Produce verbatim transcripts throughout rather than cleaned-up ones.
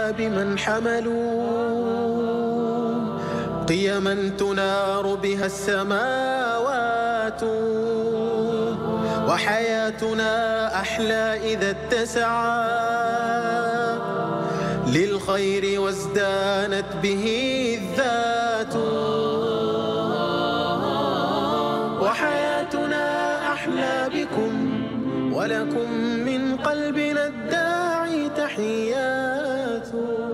بمن حملوا قيما تنار بها السماوات، وحياتنا أحلى إذا اتسعت للخير وازدانت به الذات، وحياتنا أحلى بكم ولكم من قلبنا الداعي تحيات.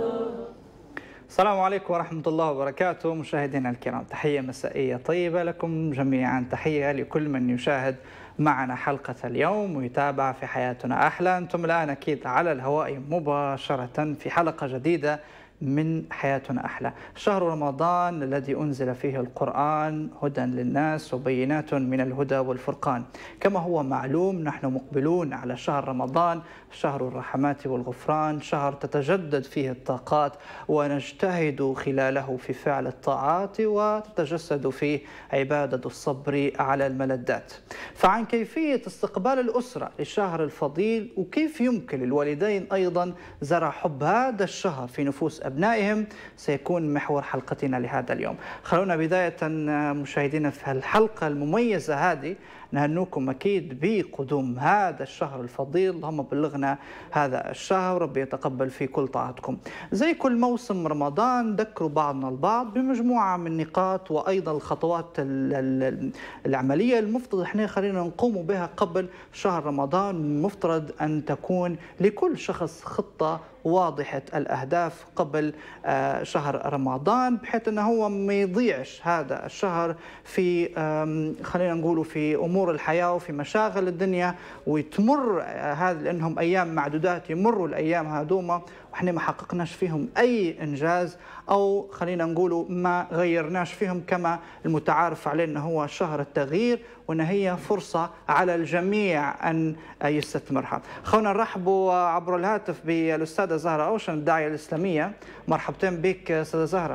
السلام عليكم ورحمة الله وبركاته. مشاهدينا الكرام، تحية مسائية طيبة لكم جميعا، تحية لكل من يشاهد معنا حلقة اليوم ويتابع في حياتنا أحلى. أنتم الآن أكيد على الهواء مباشرة في حلقة جديدة من حياتنا أحلى. شهر رمضان الذي أنزل فيه القرآن هدى للناس وبينات من الهدى والفرقان. كما هو معلوم نحن مقبلون على شهر رمضان، شهر الرحمات والغفران، شهر تتجدد فيه الطاقات ونجتهد خلاله في فعل الطاعات وتتجسد فيه عبادة الصبر على الملذات. فعن كيفية استقبال الأسرة للشهر الفضيل وكيف يمكن للوالدين أيضا زرع حب هذا الشهر في نفوس أبنائهم سيكون محور حلقتنا لهذا اليوم. خلونا بداية مشاهدينا في الحلقة المميزة هذه نهنوكم أكيد بقدوم هذا الشهر الفضيل. اللهم بلغنا هذا الشهر، ربي يتقبل في كل طاعتكم. زي كل موسم رمضان ذكروا بعضنا البعض بمجموعة من النقاط وأيضا الخطوات العملية المفترض احنا خلينا نقوم بها قبل شهر رمضان. مفترض أن تكون لكل شخص خطة واضحة الأهداف قبل شهر رمضان، بحيث أنه هو ما يضيعش هذا الشهر في خلينا نقول في أمور الحياة وفي مشاغل الدنيا، ويتمر هذا لأنهم أيام معدودات، يمروا الأيام هذوما وإحنا ما حققناش فيهم أي إنجاز، أو خلينا نقولوا ما غيرناش فيهم، كما المتعارف عليه أنه هو شهر التغيير وأن هي فرصة على الجميع أن يستثمرها. خلونا نرحبوا عبر الهاتف بالأستاذة زهرة أوشن، الداعية الإسلامية. مرحبتين بك أستاذة زهرة.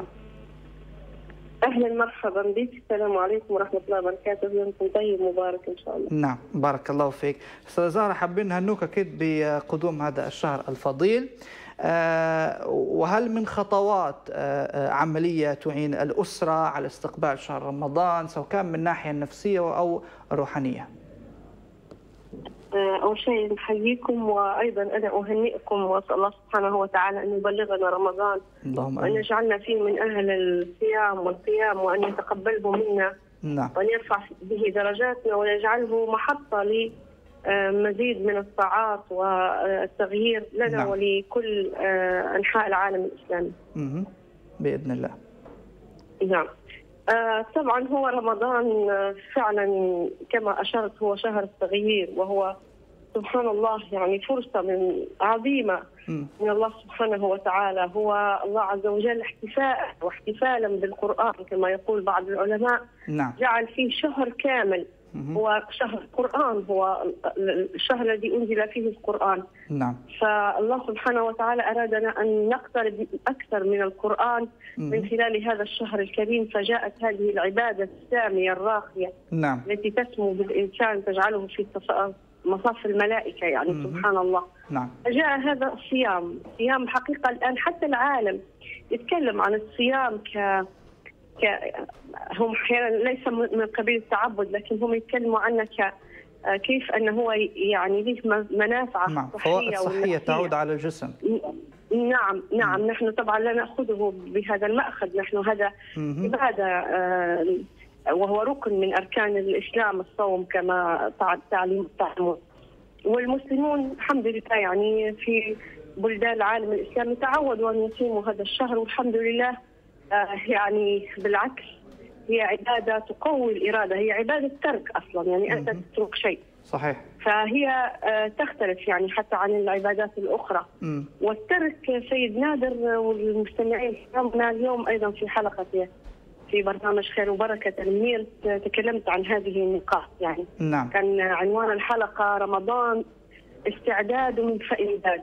أهلا مرحبا بك. السلام عليكم ورحمة الله وبركاته. يومكم طيب مبارك إن شاء الله. نعم بارك الله فيك. أستاذة زهرة، حابين نهنوك أكيد بقدوم هذا الشهر الفضيل. أه وهل من خطوات أه عملية تعين الأسرة على استقبال شهر رمضان سواء كان من الناحية النفسية أو الروحانية؟ أول شيء نحييكم، وأيضا أنا أهنئكم وأسأل الله سبحانه وتعالى أن يبلغنا رمضان، اللهم وأن يجعلنا فيه من أهل الصيام والقيام، وأن يتقبله منا. نعم. وأن يرفع به درجاتنا ويجعله محطة لمزيد من الطاعات والتغيير لنا. نعم. ولكل أنحاء العالم الإسلامي بإذن الله. نعم. آه طبعا هو رمضان فعلا كما أشرت هو شهر التغيير، وهو سبحان الله يعني فرصة من عظيمة م. من الله سبحانه وتعالى. هو الله عز وجل احتفاء واحتفالا بالقرآن كما يقول بعض العلماء. نعم. جعل فيه شهر كامل هو شهر القرآن، هو الشهر الذي أنزل فيه القرآن. نعم. فالله سبحانه وتعالى أرادنا أن نقترب أكثر من القرآن من خلال هذا الشهر الكريم، فجاءت هذه العبادة السامية الراقية. نعم. التي تسمو بالإنسان تجعله في مصاف الملائكة يعني. مم. سبحان الله. نعم. فجاء هذا الصيام، صيام حقيقة الآن حتى العالم يتكلم عن الصيام ك هم احيانا ليس من قبيل التعبد، لكن هم يتكلموا عنه ك كيف انه هو يعني له منافع نعم. صحيه صحيه تعود على الجسم. نعم نعم. مم. نحن طبعا لا ناخذه بهذا المأخذ، نحن هذا عباده وهو ركن من اركان الاسلام الصوم كما تعليم التعامل. والمسلمون الحمد لله يعني في بلدان العالم الاسلامي تعودوا ان يصوموا هذا الشهر، والحمد لله. آه يعني بالعكس هي عبادة تقوي الإرادة، هي عبادة ترك أصلا يعني أنت تترك شيء. صحيح. فهي آه تختلف يعني حتى عن العبادات الأخرى. م. والترك سيد نادر والمستمعين كرامنا اليوم أيضا في حلقة في برنامج خير وبركة المنير تكلمت عن هذه النقاط يعني. نعم. كان عنوان الحلقة رمضان استعداد من فإمداد.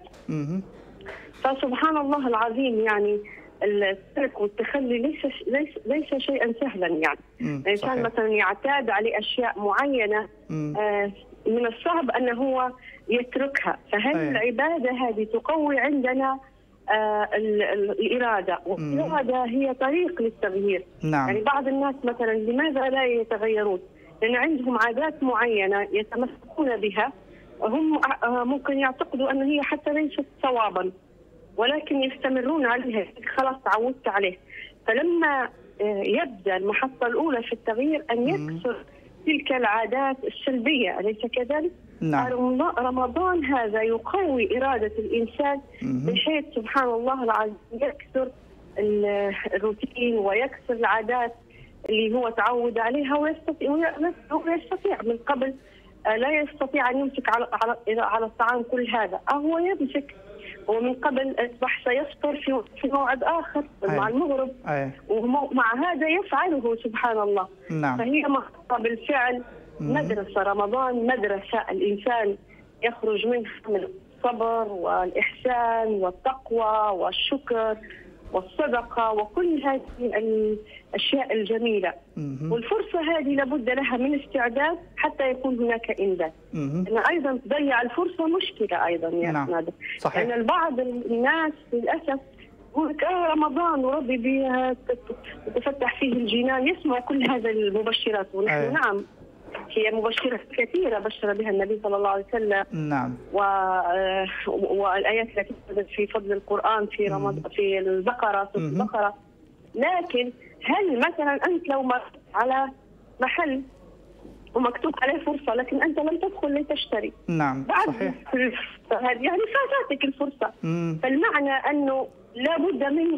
فسبحان الله العظيم يعني الترك والتخلي ليس ليس ليس شيئا سهلا يعني. الانسان مثلا يعتاد على اشياء معينه آه من الصعب انه هو يتركها، فهذه العباده هذه تقوي عندنا آه الإرادة، والإرادة هي طريق للتغيير. نعم. يعني بعض الناس مثلا لماذا لا يتغيرون؟ لأن عندهم عادات معينة يتمسكون بها، هم ممكن يعتقدوا أن هي حتى ليست صوابا، ولكن يستمرون عليها، خلاص تعودت عليه. فلما يبدأ المحطة الأولى في التغيير أن يكسر تلك العادات السلبية، أليس كذلك؟ نعم. رمضان هذا يقوي إرادة الإنسان بحيث سبحان الله العظيم يكسر الروتين ويكسر العادات اللي هو تعود عليها، ويستطيع ويستطيع من قبل لا يستطيع أن يمسك على على على الطعام كل هذا، هو يمسك ومن قبل أصبح سيفطر في في موعد آخر مع المغرب، ومع هذا يفعله سبحان الله. نعم. فهي محطة بالفعل، مدرسة رمضان، مدرسة الإنسان يخرج منها من الصبر والإحسان والتقوى والشكر والصدقة وكل هذه الأشياء الجميلة. والفرصة هذه لابد لها من استعداد حتى يكون هناك إنجاز. أن أيضا تضيع الفرصة مشكلة أيضا يا نعم. نادر. صحيح. لأن البعض الناس للأسف يقول لك آه رمضان وربي بها تفتح فيه الجنان، يسمع كل هذه المبشرات، ونحن أيه. نعم هي مبشرات كثيرة بشر بها النبي صلى الله عليه وسلم. نعم. و... والآيات التي وردت في فضل القرآن في رمضان في البقرة في البقرة. لكن هل مثلا أنت لو مرت على محل ومكتوب عليه فرصة لكن أنت لم تدخل لتشتري، نعم بعد صحيح، يعني فاتتك الفرصة. مم. فالمعنى أنه لابد من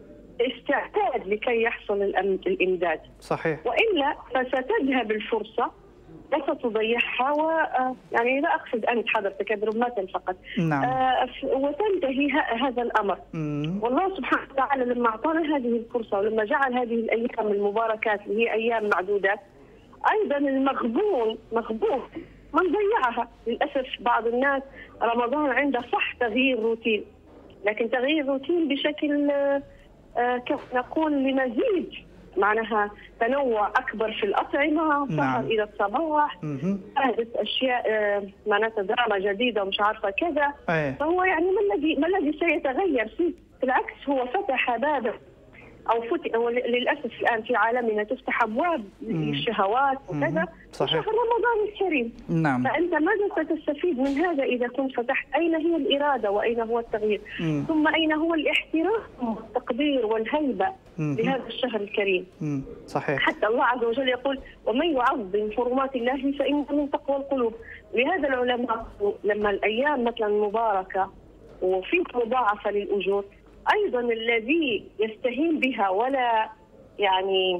استعداد لكي يحصل الإمداد. صحيح. وإلا فستذهب الفرصة وستضيعها، و يعني لا أقصد أنت حضرتك أضرب مثل فقط. نعم. آه وتنتهي هذا الأمر. مم. والله سبحانه وتعالى لما أعطانا هذه الفرصة ولما جعل هذه الأيام المباركات اللي هي أيام معدودات، أيضا المغبون مغبون من ضيعها. للأسف بعض الناس رمضان عنده صح تغيير روتين، لكن تغيير روتين بشكل آه كيف نقول لمزيد معناها تنوع أكبر في الأطعمة، سهر نعم. إلى الصباح، حدث أشياء آه معناتها دراما جديدة ومش عارفة كذا. أيه. فهو يعني ما الذي ما الذي سيتغير فيه؟ بالعكس هو فتح بابه أو فتح. للأسف الآن في عالمنا تفتح أبواب للشهوات وكذا. صحيح. شهر رمضان الكريم. نعم. فأنت ماذا ستستفيد من هذا إذا كنت فتحت؟ أين هي الإرادة وأين هو التغيير؟ مم. ثم أين هو الاحترام والتقدير والهيبة مم. لهذا الشهر الكريم؟ مم. صحيح. حتى الله عز وجل يقول ومن يعظم حرمات الله فإنه من تقوى القلوب. لهذا العلماء لما الأيام مثلا مباركة وفي مضاعفة للأجور، أيضا الذي يستهين بها ولا يعني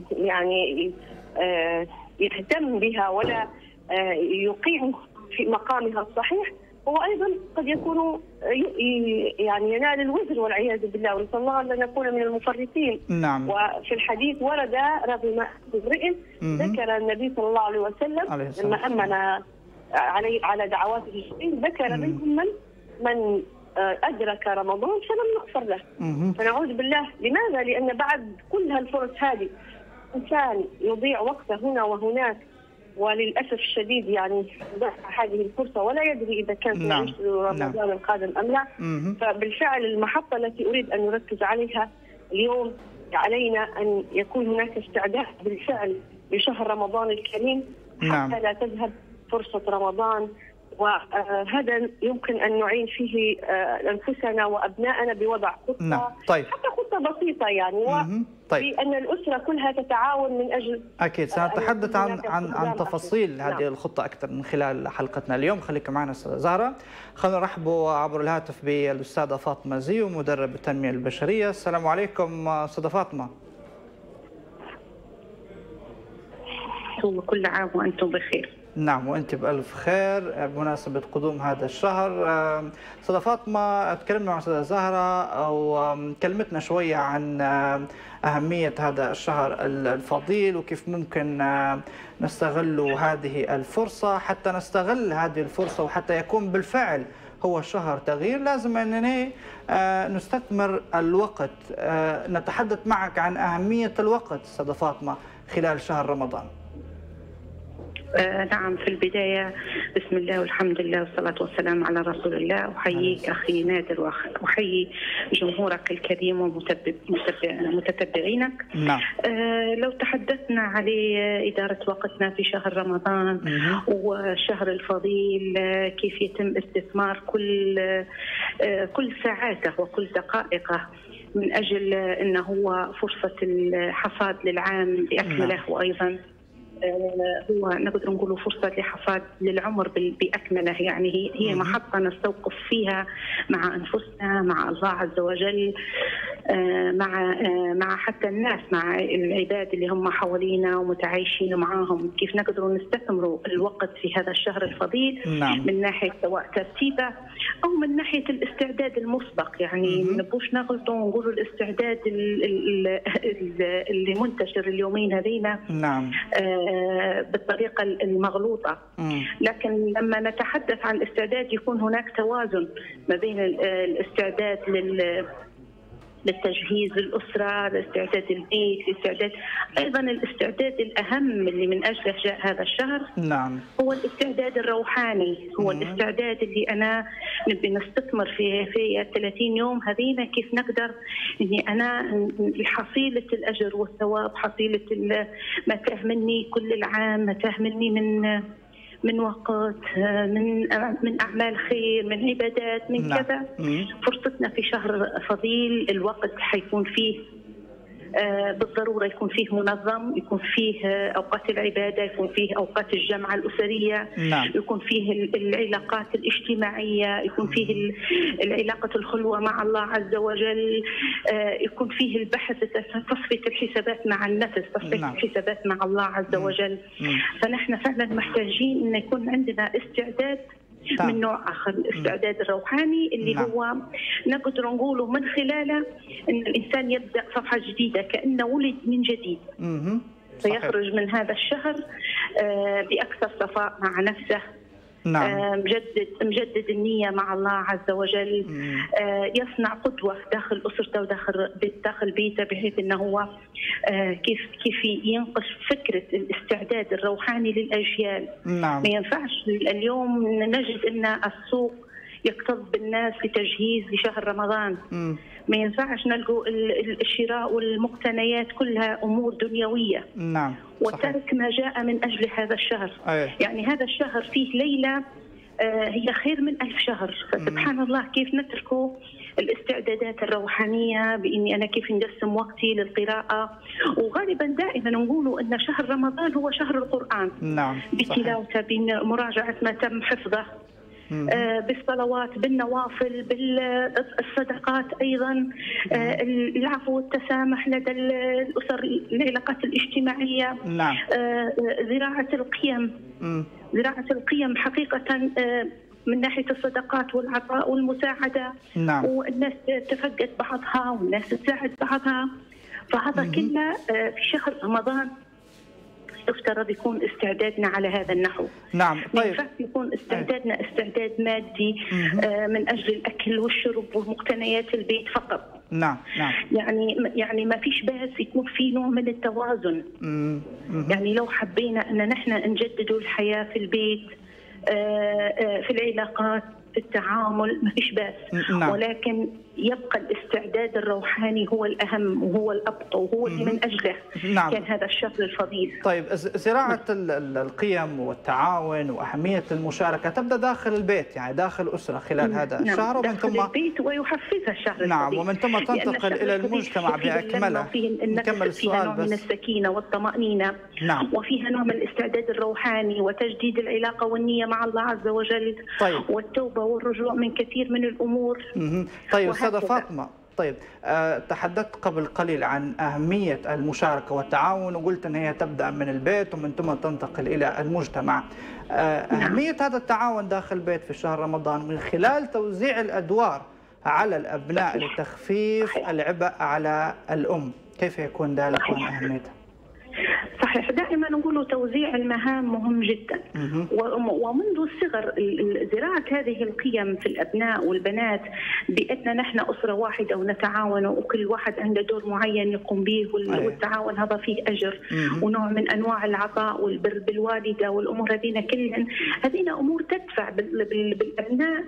يعني آه يهتم بها ولا آه يقيم في مقامها الصحيح، هو أيضا قد يكون يعني ينال الوزر والعياذ بالله، ونسأل الله أن نكون من المفرطين. نعم. وفي الحديث ورد رغم امرئ ذكر النبي صلى الله عليه وسلم لما أمن علي على دعوات المسلمين ذكر منهم من من أدرك رمضان فلم يغفر له. مم. فنعوذ بالله. لماذا؟ لأن بعد كل هالفرص هذه إنسان يضيع وقته هنا وهناك، وللأسف الشديد يعني ضيع هذه الفرصة ولا يدري إذا كان نعم. يعيش رمضان نعم. القادم أم لا. مم. فبالفعل المحطة التي أريد أن نركز عليها اليوم، علينا أن يكون هناك استعداد بالفعل لشهر رمضان الكريم حتى نعم. لا تذهب فرصة رمضان. وهذا يمكن أن نعين فيه أنفسنا وأبنائنا بوضع خطة. نعم. طيب. حتى خطة بسيطة يعني، طيب. وأن الأسرة كلها تتعاون من أجل. أكيد سنتحدث عن عن عن تفاصيل نعم. هذه الخطة أكثر من خلال حلقتنا اليوم. خليكم معنا أستاذة زهرة. خلينا نرحب عبر الهاتف بالأستاذة فاطمة زيو مدرب التنمية البشرية. السلام عليكم أستاذة فاطمة. كل عام وأنتم بخير. نعم وأنت بألف خير بمناسبة قدوم هذا الشهر. أستاذة فاطمة تكلمنا مع أستاذة زهرة أو كلمتنا شوية عن أهمية هذا الشهر الفضيل وكيف ممكن نستغل هذه الفرصة. حتى نستغل هذه الفرصة وحتى يكون بالفعل هو شهر تغيير لازم أننا نستثمر الوقت. نتحدث معك عن أهمية الوقت أستاذة فاطمة خلال شهر رمضان. آه نعم، في البداية بسم الله والحمد لله والصلاة والسلام على رسول الله. أحييك أخي نادر وأحيي جمهورك الكريم ومتتبعينك. نعم. آه لو تحدثنا على إدارة وقتنا في شهر رمضان والشهر الفضيل، كيف يتم استثمار كل آه كل ساعاته وكل دقائقه من أجل أنه هو فرصة الحصاد للعام بأكمله، وأيضا هو نقدر نقول فرصة لحصاد للعمر بأكمله. يعني هي هي محطة نستوقف فيها مع أنفسنا، مع الله عز وجل، مع مع حتى الناس، مع العباد اللي هم حوالينا ومتعايشين معاهم، كيف نقدر نستثمروا الوقت في هذا الشهر الفضيل. نعم. من ناحية سواء ترتيبه أو من ناحية الاستعداد المسبق. يعني ما نبوش نغلطوا ونقولوا الاستعداد اللي منتشر اليومين هذينا نعم بالطريقة المغلوطة. مم. لكن لما نتحدث عن الاستعداد يكون هناك توازن ما بين الاستعداد لل للتجهيز الأسرة، لاستعداد البيت، لاستعداد أيضا الاستعداد الأهم اللي من أجله جاء هذا الشهر. نعم. هو الاستعداد الروحاني، هو مم. الاستعداد اللي أنا نبي نستثمر في في ثلاثين يوم هذينا، كيف نقدر إني أنا حصيلة الأجر والثواب، حصيلة ما تاه مني كل العام، ما تاه مني من من وقت، من من اعمال خير، من عبادات، من نعم. كذا. فرصتنا في شهر فضيل الوقت حيكون فيه آه بالضروره يكون فيه منظم، يكون فيه آه اوقات العباده، يكون فيه اوقات الجمعه الاسريه. نعم. يكون فيه العلاقات الاجتماعيه، يكون فيه العلاقه الخلوه مع الله عز وجل، آه يكون فيه البحث، تصفيه الحسابات مع النفس، تصفيه نعم. الحسابات مع الله عز وجل. مم. فنحن فعلا محتاجين ان يكون عندنا استعداد طبعا. من نوع آخر، الاستعداد الروحاني اللي نعم. هو نقدر نقوله من خلاله أن الإنسان يبدأ صفحة جديدة، كأنه ولد من جديد. مم. فيخرج من هذا الشهر بأكثر صفاء مع نفسه. نعم. مجدد مجدد النية مع الله عز وجل. مم. يصنع قدوة داخل أسرته وداخل داخل بيته، بحيث أنه هو كيف كيف ينقش فكرة الاستعداد الروحاني للأجيال. نعم. ما ينفعش اليوم نجد أن السوق يكتظ بالناس لتجهيز لشهر رمضان. مم. ما ينفعش نلقوا الشراء والمقتنيات كلها أمور دنيوية. نعم. وترك ما جاء من أجل هذا الشهر. أيه. يعني هذا الشهر فيه ليلة هي خير من ألف شهر. فسبحان الله كيف نتركوا الاستعدادات الروحانية بإني أنا كيف نقسم وقتي للقراءة. وغالبا دائما نقولوا أن شهر رمضان هو شهر القرآن. نعم. بتلاوته، بمراجعة ما تم حفظه، آه بالصلوات، بالنوافل، بالصدقات، أيضا آه العفو والتسامح لدى الأسر، العلاقات الاجتماعية. نعم. آه زراعة القيم. مم. زراعة القيم حقيقة آه من ناحية الصدقات والعطاء والمساعدة. نعم. والناس تفقد بعضها والناس تساعد بعضها. فهذا كله آه في شهر رمضان يفترض يكون استعدادنا على هذا النحو. نعم. طيب. ما يكون استعدادنا استعداد مادي آه من اجل الاكل والشرب ومقتنيات البيت فقط. نعم نعم. يعني يعني ما فيش بس يكون في نوع من التوازن. مم. يعني لو حبينا ان نحن نجدد الحياه في البيت، آه آه في العلاقات، في التعامل، ما فيش بس. نعم. ولكن يبقى الاستعداد الروحاني هو الأهم وهو الأبطى وهو اللي من أجله نعم. كان هذا الشهر الفضيل. طيب، زراعة القيم والتعاون وأهمية المشاركة تبدأ داخل البيت، يعني داخل الأسرة خلال هذا نعم. الشهر، ومن ثم داخل البيت ويحفزها الشهر نعم الفضيل. ومن ثم تنتقل إلى المجتمع بأكمله. نكمل السؤال فيها نوع من السكينة والطمأنينة. نعم. وفيها نوع من الاستعداد الروحاني وتجديد العلاقة والنية مع الله عز وجل. طيب. والتوبة والرجوع من كثير من الأمور. مم. طيب أستاذة فاطمة، طيب أه تحدثت قبل قليل عن أهمية المشاركة والتعاون، وقلت أن هي تبدأ من البيت ومن ثم تنتقل إلى المجتمع. أه أهمية هذا التعاون داخل البيت في شهر رمضان من خلال توزيع الأدوار على الأبناء لتخفيف العبء على الأم، كيف يكون ذلك وما أهميته؟ صحيح. دائما نقول توزيع المهام مهم جدا، ومنذ الصغر زراعة هذه القيم في الأبناء والبنات بأننا نحن أسرة واحدة ونتعاون وكل واحد عنده دور معين يقوم به، والتعاون هذا فيه أجر ونوع من أنواع العطاء والبر بالوالدة والأمور هذين كلهن، هذين أمور تدفع بالأبناء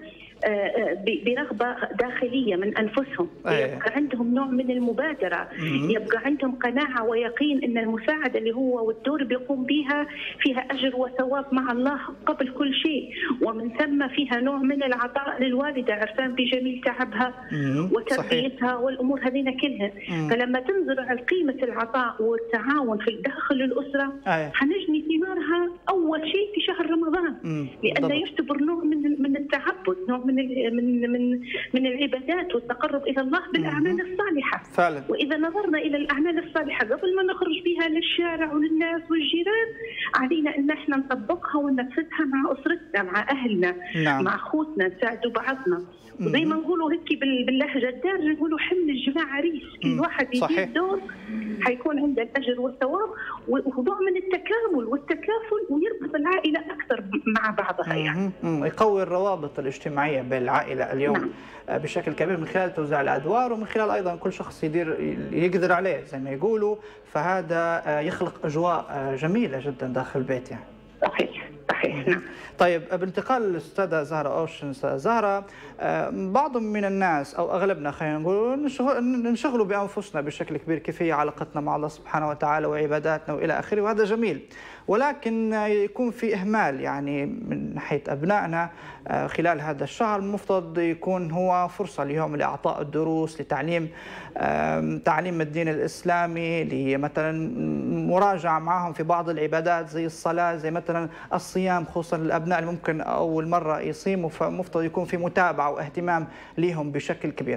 برغبة داخلية من أنفسهم، يبقى عندهم نوع من المبادرة، يبقى عندهم قناعة ويقين أن المساعدة اللي هو والدور بيقوم بها فيها أجر وثواب مع الله قبل كل شيء، ومن ثم فيها نوع من العطاء للوالدة عرفان بجميل تعبها وتربيتها والأمور هذين كلها. فلما تنزرع قيمة العطاء والتعاون في داخل الأسرة حنجني ثمارها أول شيء في شهر رمضان، لأنه يعتبر نوع من من التعبد، نوع من من من من العبادات والتقرب الى الله بالاعمال الصالحه فعلا. واذا نظرنا الى الاعمال الصالحه قبل ما نخرج بها للشارع وللناس والجيران، علينا ان احنا نطبقها وننفذها مع اسرتنا، مع اهلنا، نعم. مع اخوتنا، نساعدوا بعضنا. وزي ما نقولوا هيك باللهجه الدارجه نقولوا حمل الجماعه عريس، كل واحد يجيب دور حيكون عنده الاجر والثواب ونوع من التكامل والتكافل، ويربط العائله اكثر مع بعضها يعني. يقوي الروابط الاجتماعيه بالعائله اليوم نعم. بشكل كبير من خلال توزيع الادوار، ومن خلال ايضا كل شخص يدير يقدر عليه زي ما يقولوا، فهذا يخلق اجواء جميله جدا داخل البيت يعني. صحيح صحيح. نعم. طيب بانتقال للاستاذه زهره اوشن، زهره بعض من الناس او اغلبنا خلينا نقول ننشغلوا بانفسنا بشكل كبير، كيف هي علاقتنا مع الله سبحانه وتعالى وعباداتنا والى اخره، وهذا جميل، ولكن يكون في اهمال يعني من ناحيه ابنائنا خلال هذا الشهر. المفترض يكون هو فرصه لهم لاعطاء الدروس، لتعليم تعليم الدين الاسلامي، لمثلا مراجعه معهم في بعض العبادات زي الصلاه، زي مثلا الصيام، خصوصا الابناء اللي ممكن اول مره يصيموا، فمفترض يكون في متابعه واهتمام لهم بشكل كبير.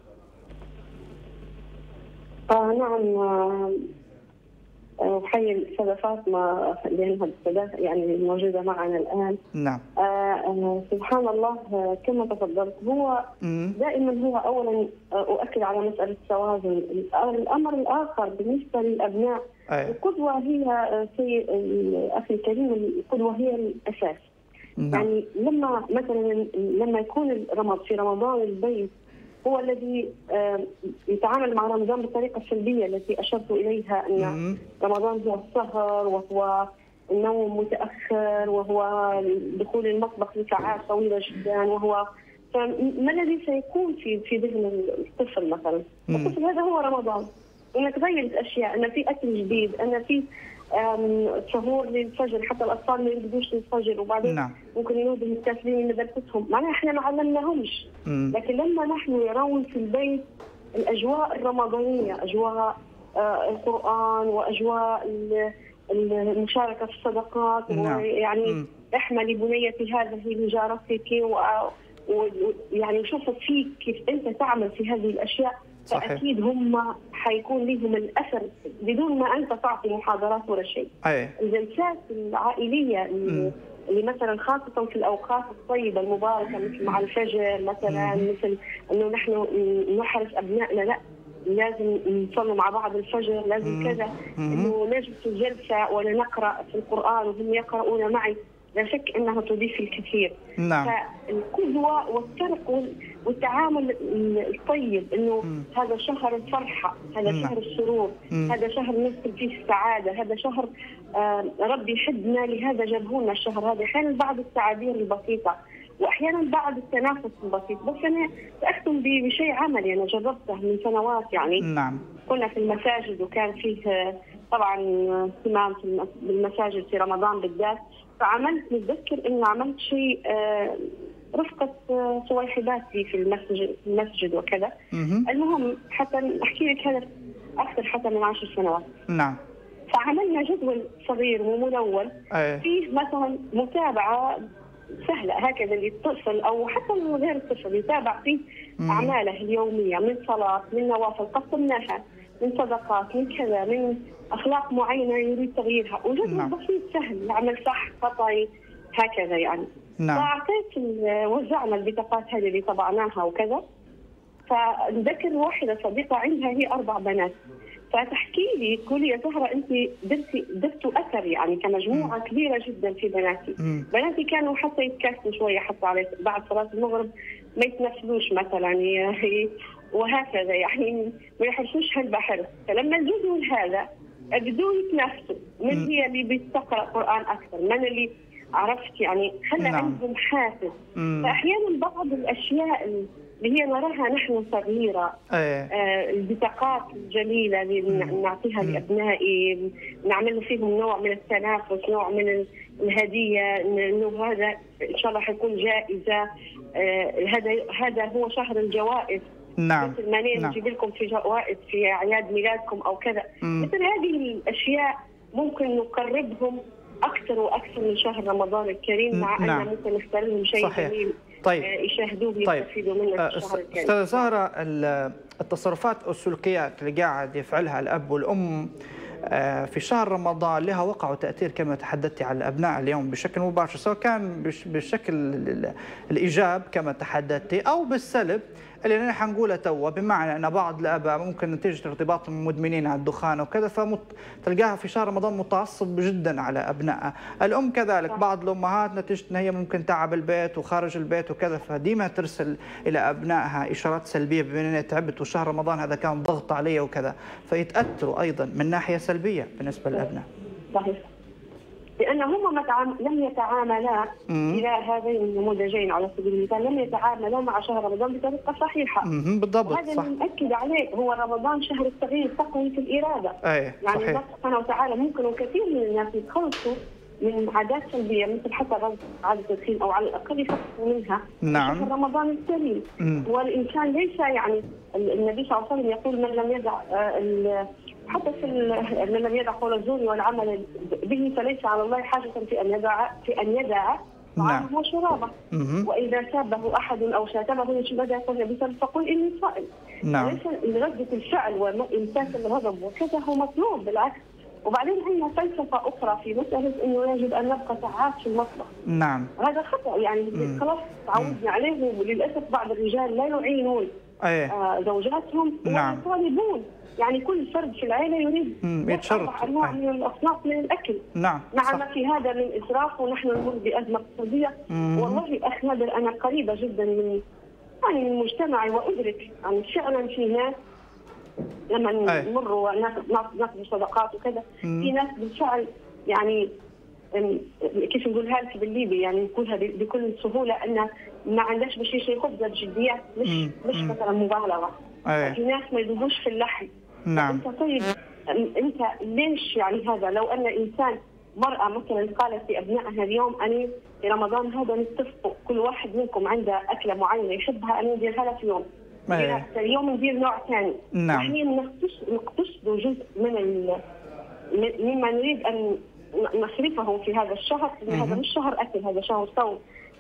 آه نعم. أحيي الأستاذة فاطمة لأنها يعني موجودة معنا الآن. نعم. آه سبحان الله كما تفضلت، هو دائما هو أولا أؤكد على مسألة التوازن. الأمر الآخر بالنسبة للأبناء، أي. القدوة هي سي الأخي الكريم، القدوة هي الأساس. نعم. يعني لما مثلا لما يكون رمضان في رمضان البيت هو الذي يتعامل مع رمضان بالطريقة السلبية التي أشرت إليها، أن رمضان هو السهر وهو النوم متأخر وهو دخول المطبخ لساعات طويلة جدا، وهو فما الذي سيكون في في ذهن الطفل مثلا؟ الطفل هذا هو رمضان، أن تغيرت أشياء، أن في أكل جديد، أن في سهور للفجر، حتى الأطفال ما يرقدوش للفجر، وبعدين نعم. ممكن ينوضوا متكاسلين من مدرستهم، معناها احنا ما علمناهمش. لكن لما نحن يرون في البيت الأجواء الرمضانية، أجواء آه القرآن وأجواء المشاركة في الصدقات، نعم. ويعني احملي بنيتي هذه لجارتك، ويعني شوفوا فيك كيف أنت تعمل في هذه الأشياء، فأكيد هم حيكون لهم الأثر بدون ما أنت تعطي محاضرات ولا شيء. أيه. الجلسات العائلية اللي, اللي مثلا خاصة في الأوقات الطيبة المباركة، مثل مع الفجر مثلا، مم. مثل أنه نحن نحرص أبنائنا لا لازم نصلي مع بعض الفجر، لازم مم. كذا، إنه نجلس في الجلسة ولا نقرأ في القرآن وهم يقرؤون معي، لا شك أنها تضيف الكثير. نعم. فالقدوة والترك والتعامل الطيب، إنه م. هذا شهر الفرحة، هذا م. شهر السرور، م. هذا شهر ندخل فيه السعادة، هذا شهر آه ربي يحبنا لهذا جابهولنا الشهر هذا. أحيانا بعض التعابير البسيطة وأحيانا بعض التنافس البسيط، بس أنا سأختم بشيء عملي أنا جربته من سنوات يعني. نعم. كنا في المساجد وكان فيه طبعا اهتمام في المساجد في رمضان بالذات، فعملت نتذكر إنه عملت شيء آه رفقة آه صويحباتي في المسجد المسجد وكذا. مم. المهم حتى أحكي لك هذا أكثر حتى من عشر سنوات. نعم. فعملنا جدول صغير وملون فيه مثلا متابعة سهلة هكذا للطفل أو حتى من غير الطفل، يتابع فيه مم. أعماله اليومية من صلاة، من نوافل قسمناها، من صدقات، من كذا، من أخلاق معينة يريد تغييرها، وجدول نعم. بسيط سهل، يعمل صح خطأ هكذا يعني. نعم. فأعطيت وزعنا البطاقات هذه اللي طبعناها وكذا. فنذكر واحدة صديقة عندها هي أربع بنات، فتحكي لي تقولي يا زهره انت درتي درتوا اثر يعني كمجموعه كبيره جدا في بناتي. مم. بناتي كانوا حتى يتكاسلوا شويه حتى على بعد صلاه المغرب ما يتنفلوش مثلا يعني وهكذا يعني ما يحرصوش هالبحر. فلما الجزء هذا بدوا يتنافسوا من هي اللي بتقرا قران اكثر، من اللي عرفت يعني خلى نعم. عندهم حافز. مم. فاحيانا بعض الاشياء اللي هي نراها نحن صغيره ايه آه البطاقات الجميله اللي نعطيها لابنائي، نعمل فيهم نوع من التنافس، نوع من الهديه، انه هذا ان شاء الله حيكون جائزه. آه هذا هذا هو شهر الجوائز. نعم مثل ما نعم. نجيب لكم في جوائز في اعياد ميلادكم او كذا. مم. مثل هذه الاشياء ممكن نقربهم اكثر واكثر من شهر رمضان الكريم، مع نعم. ان ممكن نختار لهم شيء صحيح. جميل طيب. آه يشاهدوه طيب. ويستفيدوا منه في الشهر الكريم. استاذه زهره، التصرفات والسلوكيات اللي قاعد يفعلها الاب والام في شهر رمضان لها وقع وتأثير كما تحدثتي على الأبناء اليوم بشكل مباشر، سواء كان بالشكل الإيجاب كما تحدثتي أو بالسلب اللي نحن نقوله توا، بمعنى أن بعض الآباء ممكن نتيجة ارتباطهم مدمنين على الدخان وكذا فتلقاها في شهر رمضان متعصب جدا على أبنائها. الأم كذلك، بعض الأمهات نتيجة أن هي ممكن تعب البيت وخارج البيت وكذا فديما ترسل إلى أبنائها إشارات سلبية بما أنها تعبت وشهر رمضان هذا كان ضغط علي وكذا، فيتأثروا أيضا من ناحية سلبية بالنسبة للأبناء. صحيح. لأن هم متعام... لم يتعاملا إلى هذين النموذجين على سبيل المثال، لم يتعاملا مع شهر رمضان بطريقة صحيحة. بالضبط. وهذا اللي نأكد عليه، هو رمضان شهر التغيير، تقوية الإرادة. أيه. يعني صحيح. الله سبحانه وتعالى ممكن كثير من الناس يتخلصوا من عادات سلبية مثل حتى غض عادة التدخين أو على الأقل يخففوا منها. نعم. شهر رمضان الكريم. والإنسان ليس يعني النبي صلى الله عليه وسلم يقول من لم يدع ال... حتى في من لم يدع قول الزور والعمل به فليس على الله حاجة في أن يدع في أن يدع طعامه وشرابه. وإذا سابه أحد أو شاتمه ماذا يقول النبي صلى الله عليه وسلم؟ فقل إني صائم. نعم. ليس ردة الفعل وإمساك الغضب وكذا هو مطلوب، بالعكس. وبعدين عندنا فلسفة أخرى في مسألة إنه يجب أن نبقى ساعات في المطبخ. نعم. هذا خطأ يعني خلاص تعودنا عليه، وللأسف بعض الرجال لا يعينون أيه. آه زوجاتهم. نعم. ويطالبون يعني كل فرد في العائلة يريد يتشرط أنواع من الأصناف من الأكل. نعم. مع ما في هذا من إسراف، ونحن نمر بأزمة اقتصادية. والله أخ نادر أنا قريبة جدا من يعني من مجتمعي وأدرك يعني فعلا في ناس لما نمر وناخذ صدقات وكذا، في ناس بالفعل يعني كيف نقولها لك بالليبي، يعني نقولها بكل سهوله ان ما عندهاش باش يشري خبز بجديات، مش مم. مش مثلا مبالغه. أيه. في ناس ما يذوبوش في اللحم. نعم. انت طيب انت ليش يعني هذا؟ لو ان انسان مرأة مثلا قالت لأبنائها اليوم أنا في رمضان هذا نتفقوا كل واحد منكم عنده أكلة معينة يحبها أنا نديرها لها في يوم. أيه. اليوم ندير نوع ثاني. نعم. نحن نقتصد جزء من ال... مما نريد أن نصرفه في هذا الشهر، هذا مش شهر أكل، هذا شهر صوم،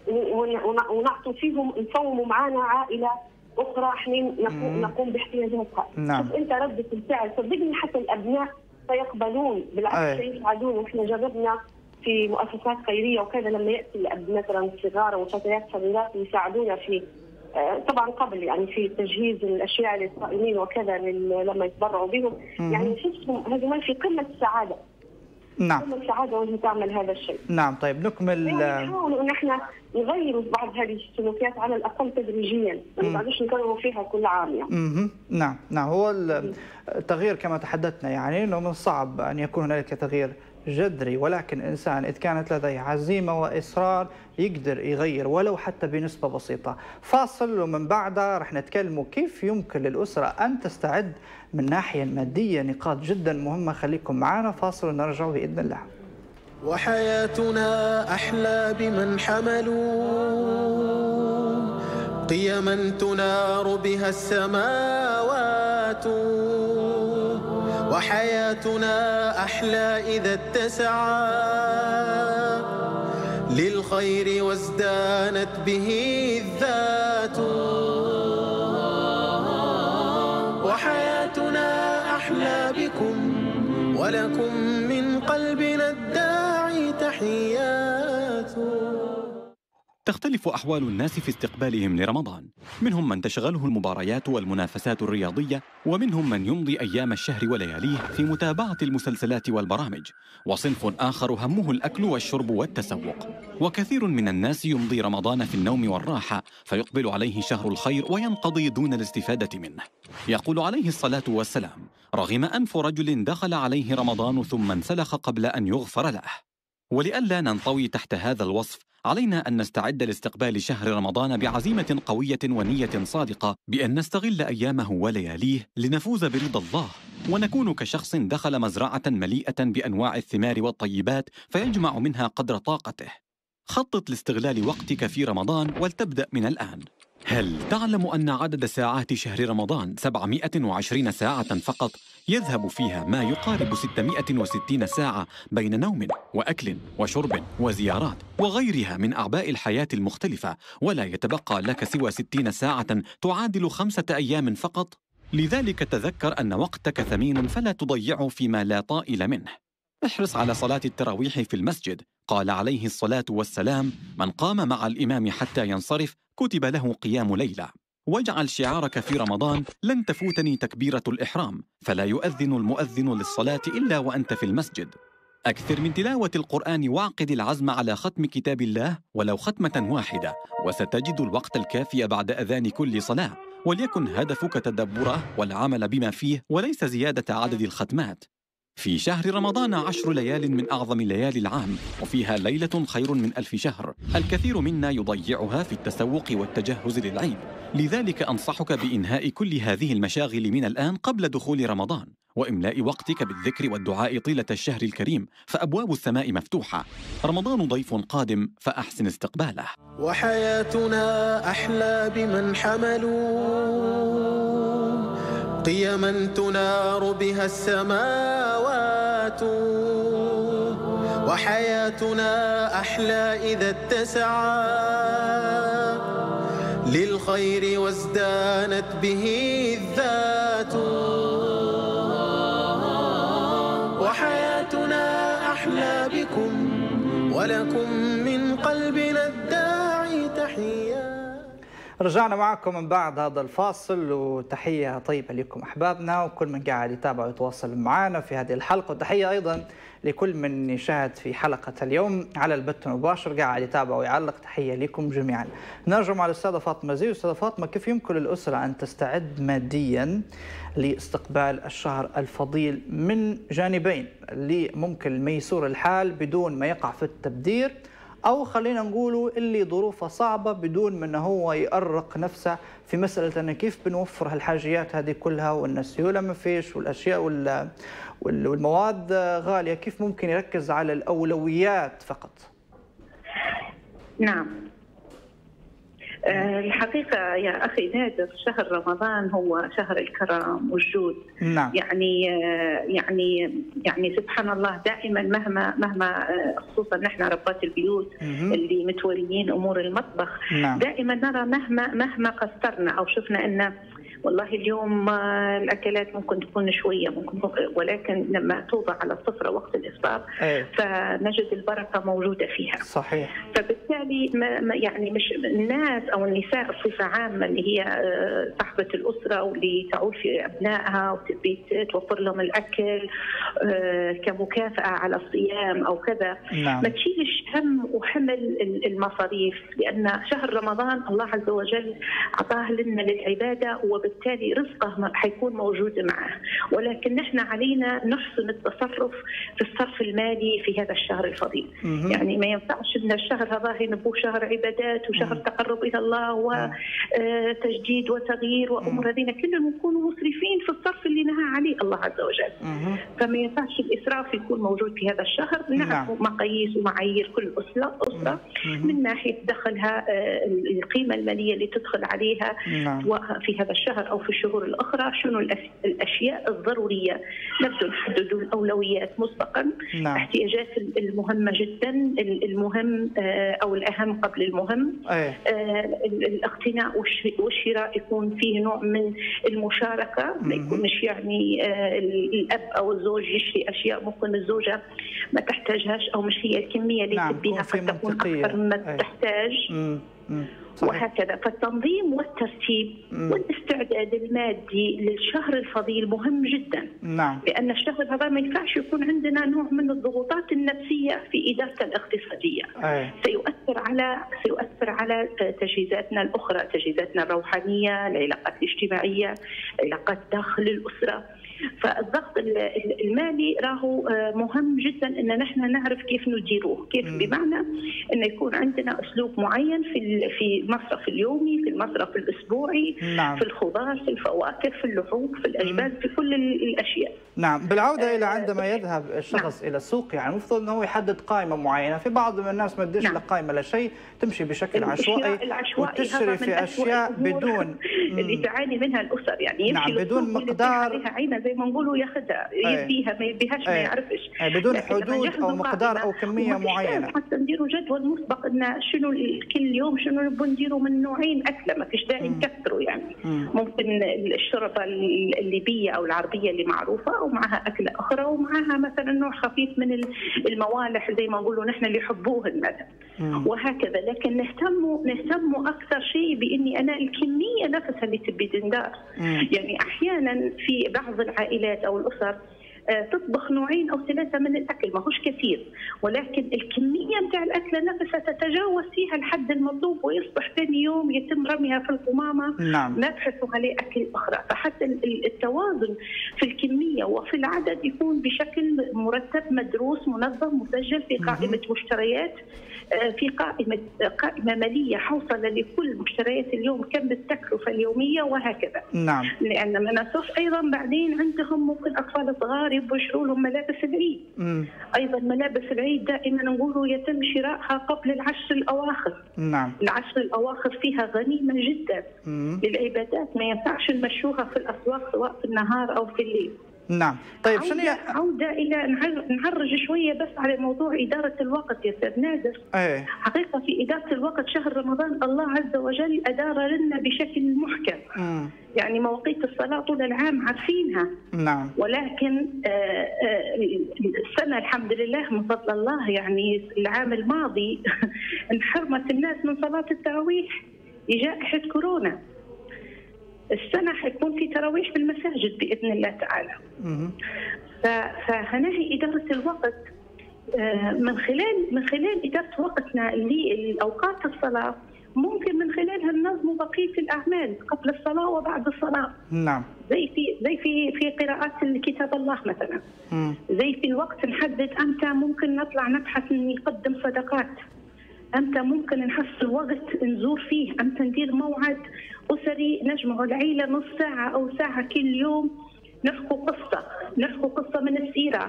ونعطي فيهم نصوموا معنا عائلة أخرى حين نقوم باحتياجاتها. نعم. شوف أنت ردة الفعل، صدقني حتى الأبناء سيقبلون، بالعكس سيساعدون. واحنا جربنا في مؤسسات خيريه وكذا لما ياتي الاب مثلا صغار وفتيات صغيرات يساعدونا في طبعا قبل يعني في تجهيز الاشياء للصائمين وكذا لما يتبرعوا بهم، يعني نحسهم هذول في قمه السعاده. نعم. قمه السعاده وانت تعمل هذا الشيء. نعم. طيب نكمل. يعني نحاول ان احنا نغير بعض هذه السلوكيات على الاقل تدريجيا، ما نقعدوش نكرروا فيها كل عام يعني. امم نعم نعم. هو التغيير كما تحدثنا يعني انه من الصعب ان يكون هنالك تغيير جذري، ولكن الانسان اذا كانت لديه عزيمه واصرار يقدر يغير ولو حتى بنسبه بسيطه. فاصل ومن بعدها رح نتكلموا كيف يمكن للاسره ان تستعد من الناحيه الماديه، نقاط جدا مهمه. خليكم معنا فاصل ونرجع باذن الله. وحياتنا أحلى بمن حملوا قيما تنار بها السماوات، وحياتنا أحلى إذا اتسعت للخير وازدانت به الذات، وحياتنا أحلى بكم ولكم من قلبنا الداعي تحيات. تختلف أحوال الناس في استقبالهم لرمضان، منهم من تشغله المباريات والمنافسات الرياضية، ومنهم من يمضي أيام الشهر ولياليه في متابعة المسلسلات والبرامج، وصنف آخر همه الأكل والشرب والتسوق. وكثير من الناس يمضي رمضان في النوم والراحة، فيقبل عليه شهر الخير وينقضي دون الاستفادة منه. يقول عليه الصلاة والسلام: رغم أنف رجل دخل عليه رمضان ثم انسلخ قبل أن يغفر له. ولئلا ننطوي تحت هذا الوصف، علينا أن نستعد لاستقبال شهر رمضان بعزيمة قوية ونية صادقة بأن نستغل أيامه ولياليه لنفوز برضا الله، ونكون كشخص دخل مزرعة مليئة بأنواع الثمار والطيبات فيجمع منها قدر طاقته. خطط لاستغلال وقتك في رمضان ولتبدأ من الآن. هل تعلم أن عدد ساعات شهر رمضان سبعمائة وعشرين ساعة فقط، يذهب فيها ما يقارب ستمائة وستين ساعة بين نوم وأكل وشرب وزيارات وغيرها من أعباء الحياة المختلفة، ولا يتبقى لك سوى ستين ساعة تعادل خمسة أيام فقط؟ لذلك تذكر أن وقتك ثمين فلا تضيعه فيما لا طائل منه. احرص على صلاة التراويح في المسجد. قال عليه الصلاة والسلام: من قام مع الإمام حتى ينصرف كتب له قيام ليلة. واجعل شعارك في رمضان: لن تفوتني تكبيرة الإحرام، فلا يؤذن المؤذن للصلاة إلا وأنت في المسجد. أكثر من تلاوة القرآن واعقد العزم على ختم كتاب الله ولو ختمة واحدة، وستجد الوقت الكافي بعد أذان كل صلاة. وليكن هدفك تدبره والعمل بما فيه وليس زيادة عدد الختمات. في شهر رمضان عشر ليال من أعظم ليالي العام، وفيها ليلة خير من ألف شهر. الكثير منا يضيعها في التسوق والتجهز للعيد، لذلك أنصحك بإنهاء كل هذه المشاغل من الآن قبل دخول رمضان، وإملاء وقتك بالذكر والدعاء طيلة الشهر الكريم، فأبواب السماء مفتوحة. رمضان ضيف قادم فأحسن استقباله. وحياتنا أحلى بمن حملوا قيما تنار بها السماوات، وحياتنا أحلى إذا اتسعا للخير وازدانت به الذات، وحياتنا أحلى بكم ولكم من قلبنا الداعي تحية. رجعنا معكم من بعد هذا الفاصل، وتحية طيبة لكم أحبابنا وكل من قاعد يتابع ويتواصل معنا في هذه الحلقة، وتحية أيضا لكل من يشاهد في حلقة اليوم على البث المباشر قاعد يتابع ويعلق. تحية لكم جميعا. نرجع مع الأستاذة فاطمة زي. أستاذة فاطمة، كيف يمكن للأسرة أن تستعد ماديا لاستقبال الشهر الفضيل من جانبين، اللي ممكن ميسور الحال بدون ما يقع في التبذير، أو خلينا نقولوا اللي ظروفه صعبة بدون ما أنه هو يأرق نفسه في مسألة أنه كيف بنوفر هالحاجيات هذه كلها، وأن السيولة ما فيش والأشياء والمواد غالية، كيف ممكن يركز على الأولويات فقط؟ نعم، الحقيقة يا أخي نادر، شهر رمضان هو شهر الكرم والجود. نعم. يعني يعني يعني سبحان الله، دائما مهما مهما خصوصا نحن ربات البيوت مم. اللي متوليين أمور المطبخ. نعم. دائما نرى مهما مهما قصرنا أو شفنا أن والله اليوم الأكلات ممكن تكون شوية ممكن، ولكن لما توضع على السفرة وقت الإفطار أيه. فنجد البركة موجودة فيها. صحيح. فبالتالي ما يعني مش الناس أو النساء بصفة عامة اللي هي صاحبة الأسرة واللي تعول في أبنائها وتبي توفر لهم الأكل كمكافأة على الصيام أو كذا. نعم. ما تشيلش هم وحمل المصاريف، لأن شهر رمضان الله عز وجل أعطاه لنا للعبادة، وبالتالي بالتالي رزقه حيكون موجود معه، ولكن نحن علينا نحسن التصرف في الصرف المالي في هذا الشهر الفضيل. مم. يعني ما ينفعش ان الشهر هذا نبوه شهر عبادات وشهر مم. تقرب الى الله وتجديد وتغيير وامور هذين كلهم نكونوا مسرفين في الصرف اللي نهى عليه الله عز وجل. مم. فما ينفعش الاسراف يكون موجود في هذا الشهر. نعرف مقاييس ومعايير كل اسره اسره مم. من ناحيه دخلها القيمه الماليه اللي تدخل عليها سواء في هذا الشهر أو في الشهور الأخرى، شنو الأشياء الضرورية، نبدأ نحدد الأولويات مسبقا. نعم. احتياجات المهمة جدا، المهم أو الأهم قبل المهم. أيه. الاقتناء والشراء يكون فيه نوع من المشاركة، ما يكونش يعني يعني الاب او الزوج يشتري اشياء ممكن الزوجه ما تحتاجهاش او مش هي الكميه اللي نعم تبيها، قد تكون اكثر مما تحتاج. مم. مم. وهكذا. فالتنظيم والترتيب مم. والاستعداد المادي للشهر الفضيل مهم جدا. نعم. لأن الشهر هذا ما ينفعش يكون عندنا نوع من الضغوطات النفسية في إدارة الاقتصادية. أي. سيؤثر على سيؤثر على تجهيزاتنا الأخرى، تجهيزاتنا الروحانية، العلاقات الاجتماعية، علاقات داخل الأسرة. فالضغط المالي راهو مهم جدا ان نحن نعرف كيف نديروه، كيف م. بمعنى ان يكون عندنا اسلوب معين في في المصرف اليومي، في المصرف الاسبوعي، نعم. في الخضار، في الفواكه، في اللحوم، في الاجبان، في كل الاشياء. نعم. بالعوده الى عندما يذهب الشخص نعم. الى السوق، يعني المفروض انه يحدد قائمه معينه. في بعض من الناس ما تدش نعم. لقائمه لا شيء، تمشي بشكل عشوائي وتشتري في اشياء بدون اللي تعاني منها الاسر، يعني نعم بدون مقدار زي ما نقولوا ياخذها يديها ما يديهاش ما يعرفش بدون حدود او مقدار او كميه معينه. حتى نديروا جدول مسبق ان شنو كل يوم شنو نبغى نديروا من نوعين اكله، ما فيش داعي نكثروا يعني. مم. ممكن الشوربه الليبيه او العربيه اللي معروفه ومعها اكله اخرى ومعها مثلا نوع خفيف من الموالح زي ما نقولوا نحن اللي يحبوهن مثلا، وهكذا. لكن نهتموا نهتموا اكثر شيء باني انا الكميه نفسها اللي تبي تندار. يعني احيانا في بعض العائلات او الاسر تطبخ نوعين او ثلاثه من الاكل، ما هوش كثير، ولكن الكميه نتاع الاكله نفسها تتجاوز فيها الحد المطلوب ويصبح ثاني يوم يتم رميها في القمامه. نعم. نبحث عليه اكل اخرى. فحتى التوازن في الكميه وفي العدد يكون بشكل مرتب مدروس منظم مسجل في قائمه مشتريات، في قائمه قائمه ماليه حوصله لكل مشتريات اليوم، كم التكلفه اليوميه وهكذا. نعم. لان ما ننساش ايضا بعدين عندهم ممكن اطفال صغار يبغوا يشتروا لهم ملابس العيد. مم. ايضا ملابس العيد دائما نقولوا يتم شرائها قبل العشر الاواخر. نعم. العشر الاواخر فيها غنيمه جدا. مم. للعبادات، ما ينفعش نمشوها في الاسواق سواء في النهار او في الليل. نعم. طيب شنو هي عودة إلى نعرج شوية بس على موضوع إدارة الوقت يا أستاذ نادر. أيه. حقيقة في إدارة الوقت شهر رمضان الله عز وجل أدار لنا بشكل محكم. مم. يعني مواقيت الصلاة طول العام عارفينها. نعم. ولكن آآ آآ السنة الحمد لله من فضل الله، يعني العام الماضي انحرمت الناس من صلاة التراويح لجائحة كورونا. السنة حيكون في تراويح في المساجد بإذن الله تعالى. فهناهي إدارة الوقت من خلال من خلال إدارة وقتنا لأوقات الصلاة، ممكن من خلالها ننظم بقية الأعمال قبل الصلاة وبعد الصلاة. نعم. زي في زي في في قراءات كتاب الله مثلا. مم. زي في الوقت نحدد أمتى ممكن نطلع نبحث نقدم صدقات، أمتى ممكن نحصل وقت نزور فيه، أمتى ندير موعد أسري نجمع العيلة نص ساعة أو ساعة كل يوم نحكوا قصة، نحكوا قصة من السيرة،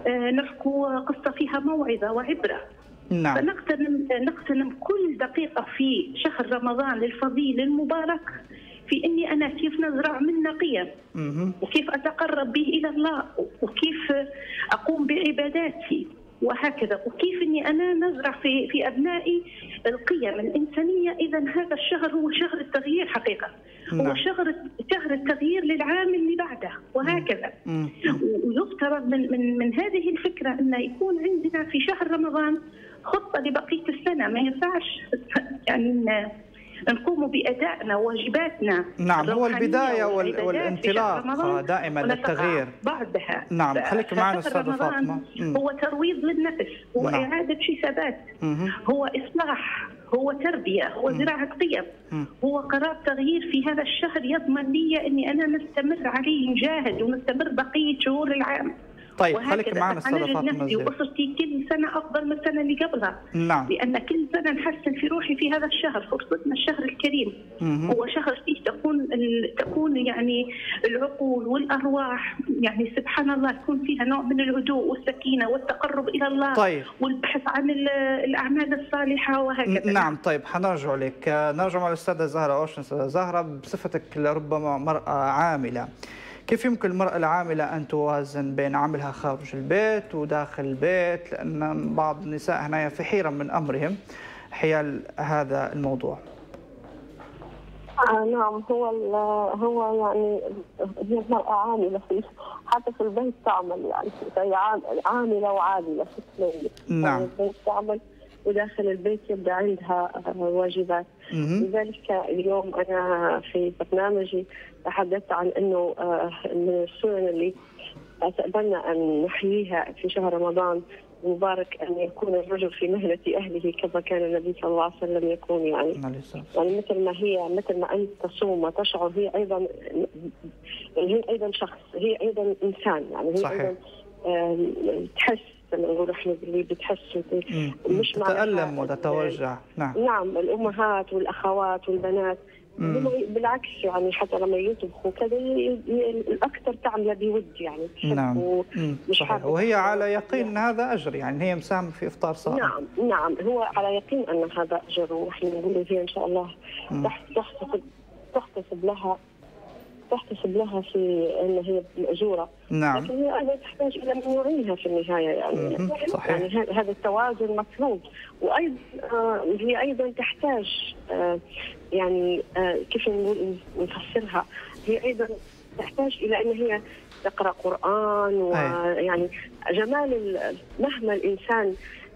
نحكوا قصة فيها موعظة وعبرة. نعم. فنغتنم نغتنم كل دقيقة في شهر رمضان الفضيل المبارك في إني أنا كيف نزرع منا قيم، وكيف أتقرب به إلى الله، وكيف أقوم بعباداتي وهكذا، وكيف اني انا نزرع في في ابنائي القيم الانسانيه. اذا هذا الشهر هو شهر التغيير حقيقه. نعم. هو شهر شهر التغيير للعام اللي بعده وهكذا. مم. ويفترض من من من هذه الفكره ان يكون عندنا في شهر رمضان خطه لبقيه السنه. ما ينفعش يعني نقوم بأدائنا وواجباتنا. نعم. هو البداية والانطلاق دائما للتغيير بعدها. نعم. خليك معنا أستاذة فاطمة. هو ترويض للنفس، هو نعم. إعادة حسابات، هو إصلاح، هو تربية، هو زراعة قيم، هو قرار تغيير في هذا الشهر يضمن لي أني أنا نستمر عليه نجاهد ونستمر بقية شهور العام. طيب خليك معنا استاذة فاطمة. نفسي وأسرتي كل سنة أفضل من السنة اللي قبلها. نعم. لأن كل سنة نحسن في روحي في هذا الشهر، فرصتنا الشهر الكريم. مم. هو شهر فيه تكون تكون يعني العقول والأرواح يعني سبحان الله يكون فيها نوع من الهدوء والسكينة والتقرب إلى الله. طيب. والبحث عن الأعمال الصالحة وهكذا. نعم. طيب حنرجع لك، نرجع مع الأستاذة زهرة أوشن. أستاذة زهرة، بصفتك لربما مرأة عاملة، كيف يمكن المرأة العاملة أن توازن بين عملها خارج البيت وداخل البيت؟ لأن بعض النساء هنا في حيرة من أمرهم حيال هذا الموضوع. آه نعم، هو هو يعني هي المرأة عاملة في حتى في البيت تعمل، يعني هي عاملة وعاملة في الاثنين. نعم. يعني البيت تعمل وداخل البيت يبدأ عندها واجبات. لذلك اليوم أنا في برنامجي تحدثت عن أنه من السنن اللي أتمنى أن نحييها في شهر رمضان المبارك أن يكون الرجل في مهنة أهله كما كان النبي صلى الله عليه وسلم يكون. يعني يعني مثل ما هي مثل ما أنت تصوم وتشعر، هي أيضا هي أيضا شخص، هي أيضا إنسان. يعني هي صحيح. أيضا تحس، نقول احنا اللي بتحس مش تتألم وتتوجع. نعم نعم، الأمهات والأخوات والبنات بالعكس، يعني حتى لما يطبخوا كذا الأكثر تعمل بود، يعني نعم صحيح، وهي على يقين أن هذا أجر، يعني هي مساهمة في إفطار صائم. نعم نعم، هو على يقين أن هذا أجر، ونحن نقول هي إن شاء الله تحتسب تحتسب لها تحتسب لها في أن هي مأجورة. نعم. لكن هي أيضا تحتاج إلى من يعينها في النهاية. يعني صحيح. يعني هذا التوازن مطلوب. وأيضا آه هي أيضا تحتاج آه يعني آه كيف نقول نفسرها، هي أيضا تحتاج إلى أن هي تقرأ قرآن. ويعني جمال مهما الإنسان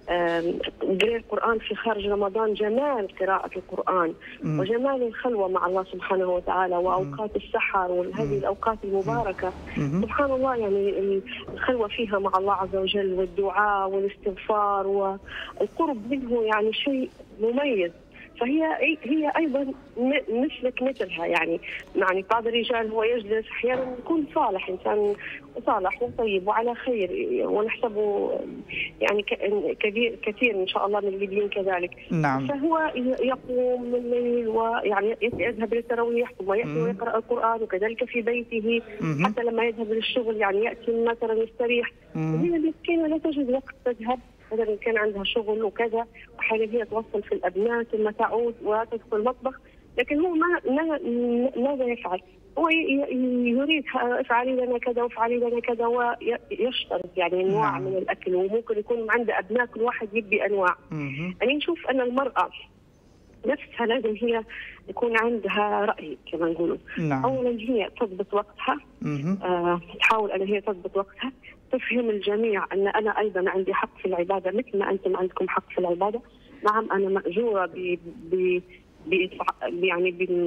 قراءة القرآن في خارج رمضان، جمال قراءة القرآن م. وجمال الخلوة مع الله سبحانه وتعالى، وأوقات السحر وهذه الأوقات المباركة م. سبحان الله. يعني الخلوة فيها مع الله عز وجل والدعاء والاستغفار والقرب منه يعني شيء مميز. فهي هي ايضا مثلك مثلها. يعني يعني بعض الرجال هو يجلس احيانا يكون صالح، انسان صالح وطيب وعلى خير، ونحسبه يعني كبير كثير ان شاء الله من الليبيين كذلك. نعم. فهو يقوم من الليل ويعني يذهب للتراويح ثم ياتي ويقرا القران، وكذلك في بيته م- حتى لما يذهب للشغل يعني ياتي مثلا يستريح. هي المسكينه لا تجد وقت تذهب، مثلا كان عندها شغل وكذا، وحاليا هي توصل في الابناء ثم تعود وتدخل المطبخ. لكن هو ما ماذا يفعل؟ هو يريد افعلي لنا كذا وافعلي لنا كذا، ويشترط يعني انواع من الاكل، وممكن يكون عنده ابناء كل واحد يبي انواع. يعني نشوف ان المراه نفسها لازم هي يكون عندها رأي كما نقولوا. نعم. اولا هي تضبط وقتها، آه تحاول ان هي تضبط وقتها، تفهم الجميع ان انا ايضا عندي حق في العباده مثل ما انتم عندكم حق في العباده. نعم انا ماجوره ب ب يعني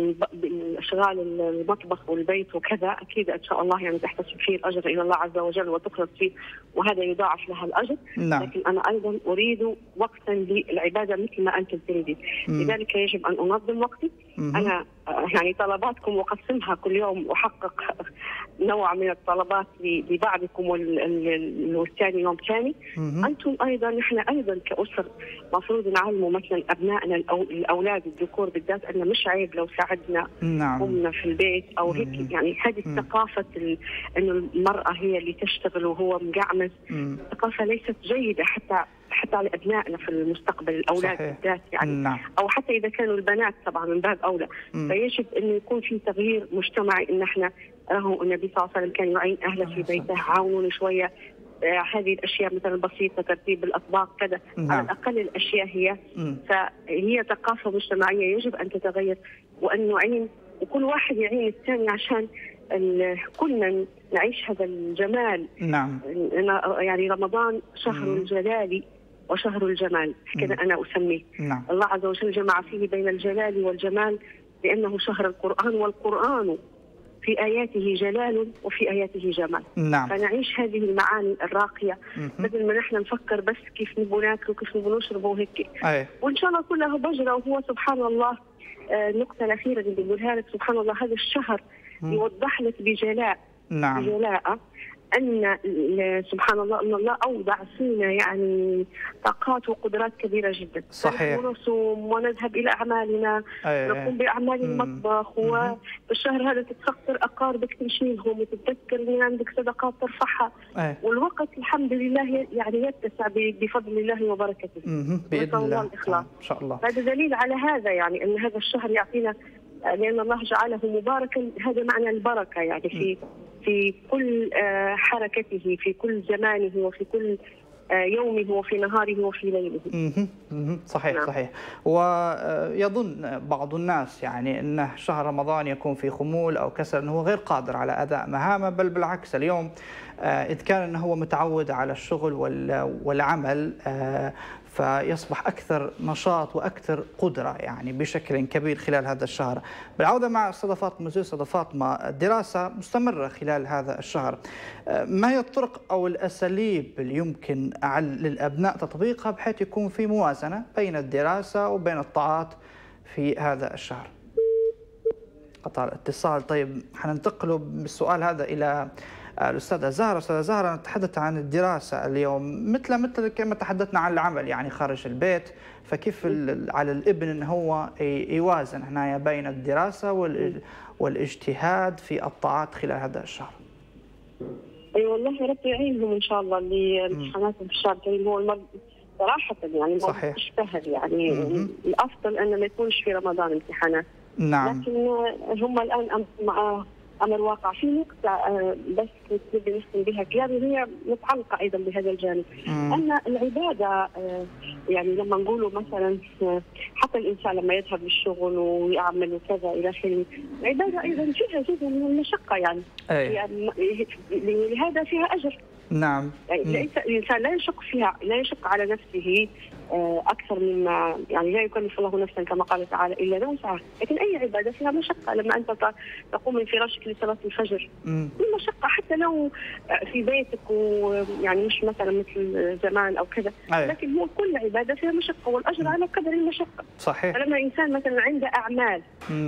بالاشغال المطبخ والبيت وكذا، اكيد ان شاء الله يعني تحتسب فيه الاجر الى الله عز وجل وتخلص فيه، وهذا يضاعف لها الاجر. نعم. لكن انا ايضا اريد وقتا للعباده مثل ما انتم تريدين، لذلك يجب ان انظم وقتي. مم. انا يعني طلباتكم اقسمها كل يوم، واحقق نوع من الطلبات لبعضكم والثاني يوم ثاني. انتم ايضا نحن ايضا كاسر مفروض نعلموا مثلا ابنائنا الاولاد الذكور بالذات ان مش عيب لو ساعدنا نعم. امنا في البيت او هيك. يعني هذه الثقافه انه المراه هي اللي تشتغل وهو مقعمز، ثقافه ليست جيده حتى حتى على ابنائنا في المستقبل، الاولاد بالذات يعني. نعم. او حتى اذا كانوا البنات طبعا من باب اولى. مم. فيجب انه يكون في تغيير مجتمعي، ان احنا راهو النبي صلى الله عليه وسلم كان يعين اهله في بيته، عاونوني شويه. آه هذه الاشياء مثلا البسيطه، ترتيب الاطباق كذا. نعم. على الاقل الاشياء هي مم. فهي ثقافه مجتمعيه يجب ان تتغير، وان نعين وكل واحد يعين الثاني عشان كلنا نعيش هذا الجمال. نعم. يعني رمضان شهر مم. الجلال وشهر الجمال، كذا أنا أسميه. نعم. الله عز وجل جمع فيه بين الجلال والجمال لأنه شهر القرآن، والقرآن في آياته جلال وفي آياته جمال. نعم. فنعيش هذه المعاني الراقية بدل ما نحن نفكر بس كيف نبغى ناكل وكيف نبغى نشرب وهيك. أي. وإن شاء الله كلها بجرة. وهو سبحان الله آه النقطة الأخيرة اللي بقولها لك، سبحان الله هذا الشهر مم. يوضح لك بجلاء نعم. بجلاء أن سبحان الله أن الله أودع فينا يعني طاقات وقدرات كبيرة جدا. صحيح. ونصوم ونذهب إلى أعمالنا، أيه. نقوم بأعمال المطبخ، وبالشهر هذا تتفكر أقاربك تمشيلهم وتتذكر أن عندك صدقات ترفعها. أيه. والوقت الحمد لله يعني يتسع بفضل الله وبركته. بإذن الله الإخلاص. إن شاء الله. هذا دليل على هذا، يعني أن هذا الشهر يعطينا، لأن الله جعله مباركا. هذا معنى البركة يعني في في كل حركته، في كل زمانه، وفي كل يومه وفي نهاره وفي ليله. صحيح نعم. صحيح. ويظن بعض الناس يعني أن شهر رمضان يكون في خمول أو كسل، أنه غير قادر على أداء مهامه، بل بالعكس اليوم إذ كان أنه هو متعود على الشغل والعمل فيصبح أكثر نشاط وأكثر قدرة يعني بشكل كبير خلال هذا الشهر. بالعودة مع أستاذة فاطمة، أستاذة فاطمة، الدراسة مستمرة خلال هذا الشهر، ما هي الطرق أو الأساليب اللي يمكن للأبناء تطبيقها بحيث يكون في موازنة بين الدراسة وبين الطاعات في هذا الشهر؟ قطع الاتصال. طيب حننتقل بالسؤال هذا إلى الأستاذة زهرة. أستاذة زهرة، نتحدث عن الدراسة اليوم مثل مثل كما تحدثنا عن العمل يعني خارج البيت، فكيف على الابن أنه هو يوازن هنا بين الدراسة والاجتهاد في الطاعات خلال هذا الشهر؟ اي والله ربي يعينهم ان شاء الله لامتحاناتهم في الشهر الكريم. هو المرض صراحة يعني ما يشتهر يعني م- الأفضل أن ما يكونش في رمضان امتحانات. نعم. لكن هم الآن مع أمر واقع. في نقطة بس نبي نختم بها كلامي، هي متعلقة أيضا بهذا الجانب. م. أن العبادة يعني لما نقولوا مثلا حتى الإنسان لما يذهب للشغل ويعمل وكذا إلى آخره، العبادة أيضا فيها جزء من المشقة يعني. أي. يعني لهذا فيها أجر. نعم. يعني الإنسان لا يشق فيها، لا يشق على نفسه أكثر مما يعني لا يكلف الله نفسا كما قال تعالى إلا وسعها، لكن أي عبادة فيها مشقة. لما أنت تقوم من فراشك لصلاة الفجر في مشقة، حتى لو في بيتك ويعني مش مثلا مثل زمان أو كذا، لكن هو كل عبادة فيها مشقة والأجر على قدر المشقة. صحيح. فلما إنسان مثلا عنده أعمال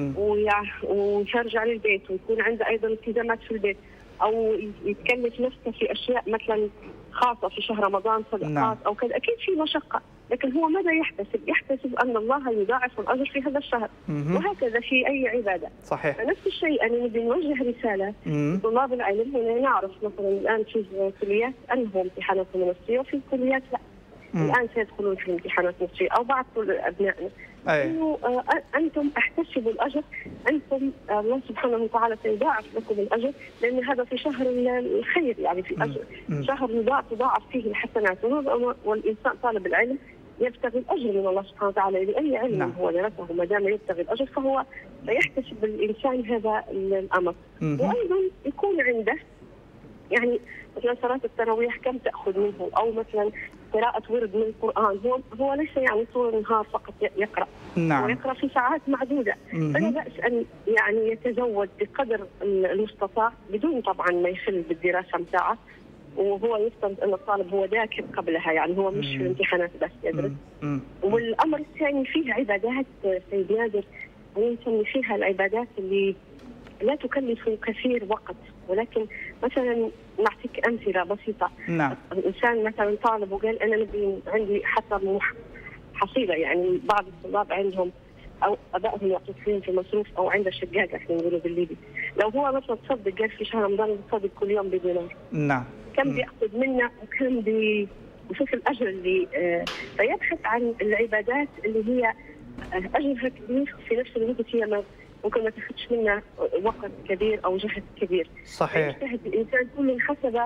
ويرجع للبيت ويكون عنده أيضا التزامات في البيت، أو يتكلف نفسه في أشياء مثلا خاصة في شهر رمضان صدقات نعم. أو كذا، أكيد في مشقة، لكن هو ماذا يحتسب؟ يحتسب أن الله يضاعف الأجر في هذا الشهر. مم. وهكذا في أي عبادة. صحيح. نفس الشيء أنا نبي نوجه رسالة لطلاب العلم. هنا نعرف مثلا الآن في كليات أنهوا امتحاناتهم النصية وفي كليات لا. مم. الآن سيدخلون في امتحانات نصية أو بعض أبنائنا. إنه أنتم احتسبوا الأجر، أنتم الله سبحانه وتعالى سيضاعف لكم الأجر، لأن هذا في شهر الخير يعني في أجر مم. شهر تضاعف فيه الحسنات، والإنسان طالب العلم يبتغي الأجر من الله سبحانه وتعالى لأي علم نعم. هو درسه، ما دام يبتغي الأجر فهو سيحتسب الإنسان هذا الأمر. مم. وأيضا يكون عنده يعني مثلا صلاة التراويح كم تأخذ منه، أو مثلا قراءة ورد من القرآن. هو هو ليس يعني طول النهار فقط يقرأ، نعم. هو يقرأ في ساعات معدودة. فلا بأس أن يعني يتزود بقدر المستطاع بدون طبعا ما يخل بالدراسة متاعه، وهو يفترض أن الطالب هو ذاكر قبلها، يعني هو مش في الامتحانات بس يدرس. والأمر الثاني فيه عبادات سيد نادر نسمي فيها العبادات اللي لا تكلف كثير وقت، ولكن مثلا نعطيك أمثلة بسيطة. نعم. الإنسان مثلا طالب وقال أنا نبي عندي حتى حصيلة، يعني بعض الطلاب عندهم أو أبائهم يعطون في مصروف أو عنده شقاق احنا نقوله بالليبي، لو هو مثلا تصدق قال في شهر رمضان بتصدق كل يوم بدينار. نعم. كم بيأخذ منا وكم بي وشوف الأجر اللي آه فيبحث عن العبادات اللي هي آه أجرها كبير في نفس الوقت هي ما ممكن ما تاخذش منا وقت كبير او جهد كبير. صحيح. يجتهد الانسان كل حسب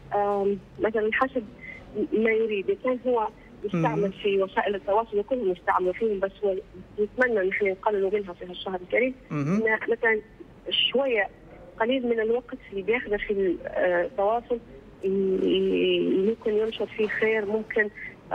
مثلا حسب ما يريد. كان هو يستعمل في وسائل التواصل وكلهم يستعملوا فيهم، بس هو نتمنى نحن نقللوا منها في هالشهر الكريم. مثلا شويه قليل من الوقت اللي بياخذه في التواصل ممكن ينشر فيه خير، ممكن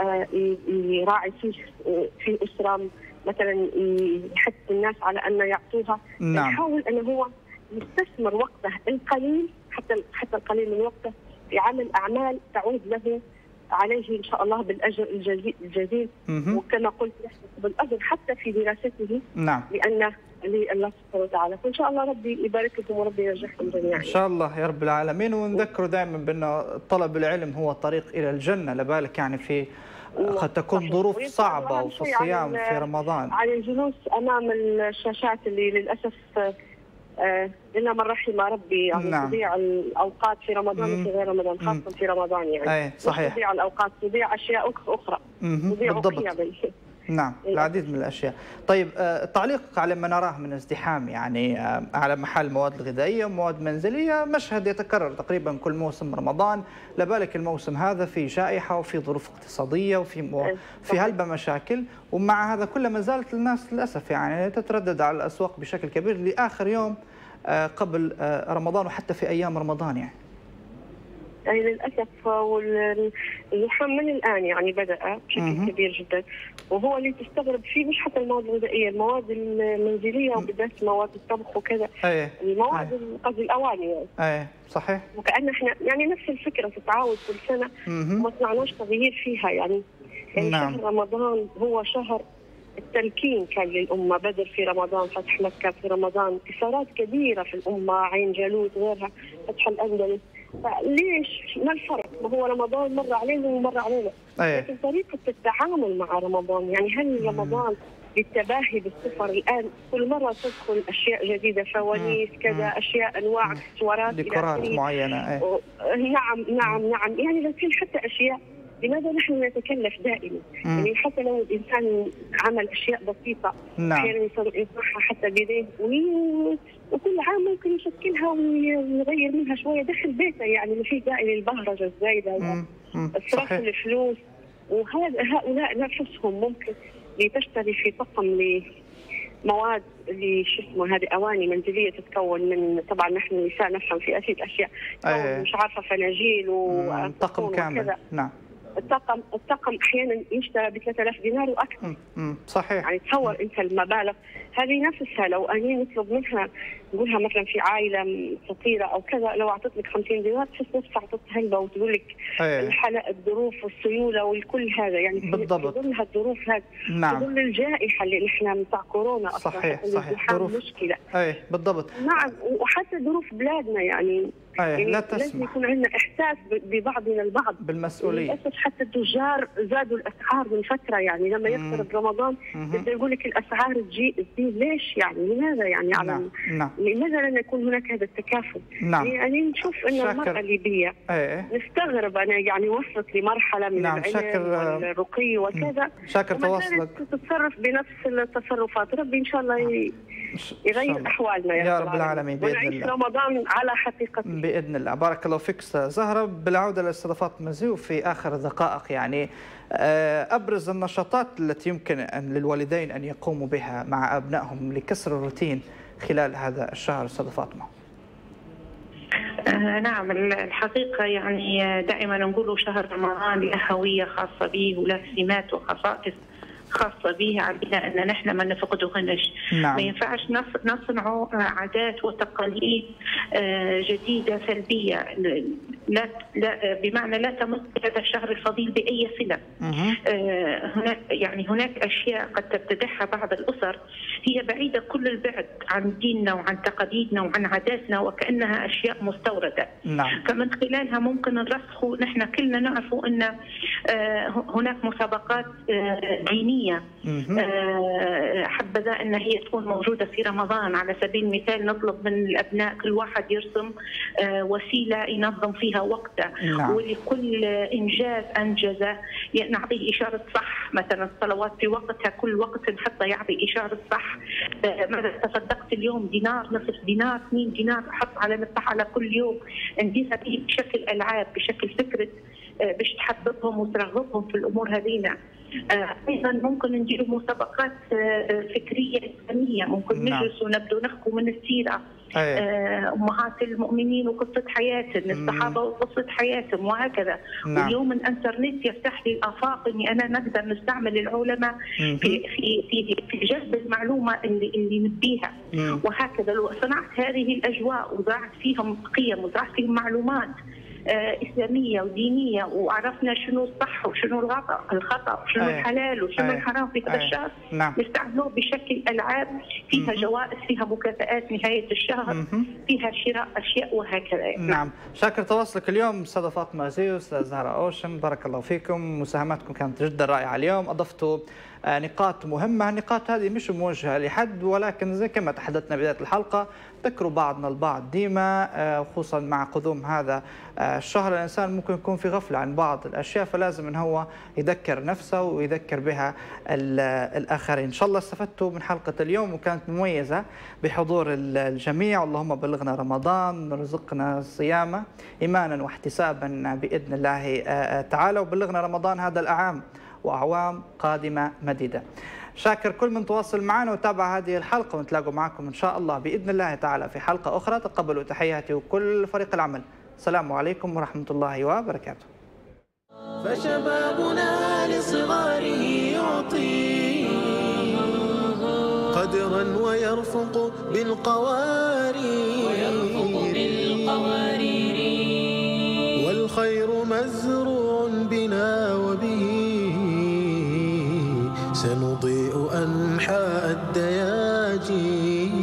يراعي فيه في اسره مثلا يحث الناس على أن يعطوها. نعم. يحاول أن هو يستثمر وقته القليل حتى حتى القليل من وقته في عمل أعمال تعود له عليه إن شاء الله بالأجر الجزيل، وكما قلت يحتسب بالأجر حتى في دراسته. نعم. لأن لله سبحانه وتعالى. فإن شاء الله ربي يبارك لكم وربي ينجحكم جميعا. إن شاء الله يا رب العالمين. ونذكر دائما بأن طلب العلم هو الطريق إلى الجنة، لبالك يعني في قد تكون ظروف صعبة وفي الصيام في رمضان. على الجلوس أمام الشاشات اللي للأسف آه إلا من رحم ربي، يعني نعم. تضيع الأوقات في رمضان وفي غير رمضان، خاصة مم. في رمضان يعني. أي صحيح. تضيع الأوقات، تضيع أشياء أخرى، تضيع قيم. نعم العديد من الأشياء. طيب تعليقك على ما نراه من ازدحام يعني على محل المواد الغذائية ومواد منزلية، مشهد يتكرر تقريبا كل موسم رمضان، لا بالك الموسم هذا في جائحة وفي ظروف اقتصادية وفي مو... في هلبة مشاكل، ومع هذا كله ما زالت الناس للأسف يعني تتردد على الأسواق بشكل كبير لآخر يوم قبل رمضان وحتى في أيام رمضان يعني. يعني للاسف والزحام من الان يعني بدا بشكل مم. كبير جدا، وهو اللي تستغرب فيه مش حتى المواد الغذائيه، المواد المنزليه وبالذات مواد الطبخ وكذا. ايه المواد قصدي الاواني يعني. ايه صحيح. وكأن احنا يعني نفس الفكره تتعاود كل سنه وما سمعناش تغيير فيها يعني. يعني نعم. شهر رمضان هو شهر التمكين كان للأمة، بدر في رمضان، فتح مكة في رمضان، إثارات كبيرة في الأمة، عين جالوت غيرها، فتح الأندلس. فليش ما الفرق؟ ما هو رمضان مر علينا ومر علينا. أيه. لكن طريقة التعامل مع رمضان، يعني هل رمضان للتباهي بالسفر الآن كل مرة تدخل أشياء جديدة، فوانيس كذا، أشياء أنواع اكسسوارات ديكورات معينة. أيه. نعم نعم نعم يعني لكن حتى أشياء، لماذا نحن نتكلف دائما؟ مم. يعني حتى لو الانسان عمل اشياء بسيطه احيانا يصنعها حتى بيديه وكل عام ممكن يشكلها ويغير منها شويه داخل بيته، يعني ما في داعي للبهرجه الزايده اسراف الفلوس. وهذا هؤلاء نفسهم ممكن لتشتري في طقم لمواد اللي شو اسمه هذه اواني منزليه تتكون من، طبعا نحن النساء نفهم في اكيد اشياء أيه. مش عارفه فناجيل وطقم كامل. نعم الطقم الطقم احيانا يشترى ب ثلاثة آلاف دينار واكثر. امم صحيح. يعني تصور انت المبالغ هذه نفسها، لو اني نطلب منها نقولها مثلا في عائله فقيره او كذا، لو اعطت لك خمسين دينار تحس نفسها اعطت هلبه وتقول لك الحلقه الظروف والسيوله والكل هذا يعني بالضبط. تظل الظروف هذه. نعم. تظل الجائحه اللي نحن بتاع كورونا اصلا. صحيح صحيح. ظروف مشكله. اي بالضبط. نعم وحتى ظروف بلادنا يعني. أيه. يعني لا تسمح. لازم يكون عندنا احساس ببعضنا البعض بالمسؤوليه. للاسف حتى التجار زادوا الاسعار من فتره، يعني لما يقترب رمضان يبدا يقول لك الاسعار تزيد. ليش يعني؟ لماذا يعني؟ على نعم. نعم. لماذا لن يكون هناك هذا التكافل؟ نعم. يعني نشوف ان شاكر. المراه الليبيه أيه. نستغرب انا يعني وصلت لمرحله من نعم. العلم والرقي وكذا، شاكر تواصلك، تتصرف بنفس التصرفات. ربي ان شاء الله يغير احوالنا يا, يا رب العالمين باذن الله، رمضان على حقيقته باذن الله. بارك الله فيك زهره. بالعوده لاستضافات مزيو في اخر دقائق، يعني ابرز النشاطات التي يمكن أن للوالدين ان يقوموا بها مع ابنائهم لكسر الروتين خلال هذا الشهر، استاذ فاطمه. آه نعم الحقيقة يعني دائما نقول شهر رمضان له هوية خاصة به وله سمات وخصائص خاصة به، علينا أن نحن ما نفقدهنش. نعم. ما ينفعش نصنع عادات وتقاليد جديدة سلبية، لا لا بمعنى لا تمت هذا الشهر الفضيل بأي صلة. هناك يعني هناك أشياء قد تبتدعها بعض الأسر هي بعيدة كل البعد عن ديننا وعن تقاليدنا وعن عاداتنا وكأنها أشياء مستوردة. نعم. فمن خلالها ممكن نرسخ. نحن كلنا نعرف أن هناك مسابقات دينية حبذا أن هي تكون موجودة في رمضان. على سبيل المثال نطلب من الأبناء كل واحد يرسم وسيلة ينظم فيها وقته. نعم. ولكل إنجاز أنجزه نعطيه إشارة صح، مثلا الصلوات في وقتها كل وقت نحطه يعطي إشارة صح. ماذا تصدقت اليوم؟ دينار، نصف دينار، اثنين دينار، حط على نفتح على كل يوم. نديرها بشكل ألعاب، بشكل فكرة باش تحببهم وترغبهم في الأمور هذينا. ايضا ممكن نديروا مسابقات فكريه اسلاميه، ممكن نعم. نجلس ونبدو نحكوا من السيره. أيه. امهات المؤمنين وقصه حياتهم، الصحابه وقصه حياتهم وهكذا. نعم. واليوم الانترنت يفتح لي الافاق اني انا نقدر نستعمل العلماء في في في في جلب المعلومه اللي اللي نبيها. مم. وهكذا لو صنعت هذه الاجواء وزرعت فيهم قيم وزرعت فيهم معلومات إسلامية ودينية وعرفنا شنو الصح وشنو الخطأ الخطأ وشنو أيه. الحلال وشنو أيه. الحرام في هذا أيه. الشهر. نعم. نستعملوه بشكل ألعاب فيها مم. جوائز، فيها مكافآت نهاية الشهر، مم. فيها شراء أشياء وهكذا. نعم. نعم. شاكر تواصلك اليوم أستاذة فاطمة زيو، أستاذ زهرة أوشن، بارك الله فيكم. مساهماتكم كانت جدا رائعة اليوم. أضفتوا نقاط مهمة. النقاط هذه مش موجهة لحد، ولكن زي كما تحدثنا بداية الحلقة ذكروا بعضنا البعض ديما، خصوصا مع قدوم هذا الشهر الإنسان ممكن يكون في غفلة عن بعض الأشياء، فلازم أن هو يذكر نفسه ويذكر بها الآخرين. إن شاء الله استفدتوا من حلقة اليوم وكانت مميزة بحضور الجميع. اللهم بلغنا رمضان، نرزقنا صيامه إيمانا واحتسابا بإذن الله تعالى، وبلغنا رمضان هذا الأعام وأعوام قادمة مديدة. شاكر كل من تواصل معنا وتابع هذه الحلقة، ونتلاقوا معكم إن شاء الله بإذن الله تعالى في حلقة أخرى. تقبلوا تحياتي وكل فريق العمل. السلام عليكم ورحمة الله وبركاته. فشبابنا لصغاره يعطي قدرا ويرفق بالقوارير، والخير مزروع بنا وبه سنضيء أنحاء الدياجي.